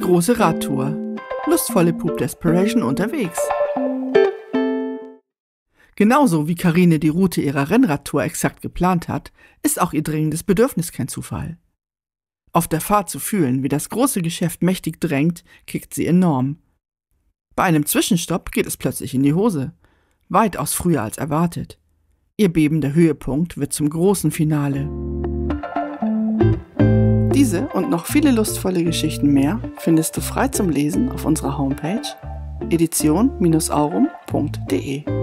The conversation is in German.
große Radtour. Lustvolle Poop Desperation unterwegs. Genauso wie Carine die Route ihrer Rennradtour exakt geplant hat, ist auch ihr dringendes Bedürfnis kein Zufall. Auf der Fahrt zu fühlen, wie das große Geschäft mächtig drängt, kickt sie enorm. Bei einem Zwischenstopp geht es plötzlich in die Hose. Weitaus früher als erwartet. Ihr bebender Höhepunkt wird zum großen Finale. Diese und noch viele lustvolle Geschichten mehr findest du frei zum Lesen auf unserer Homepage edition-aurum.de.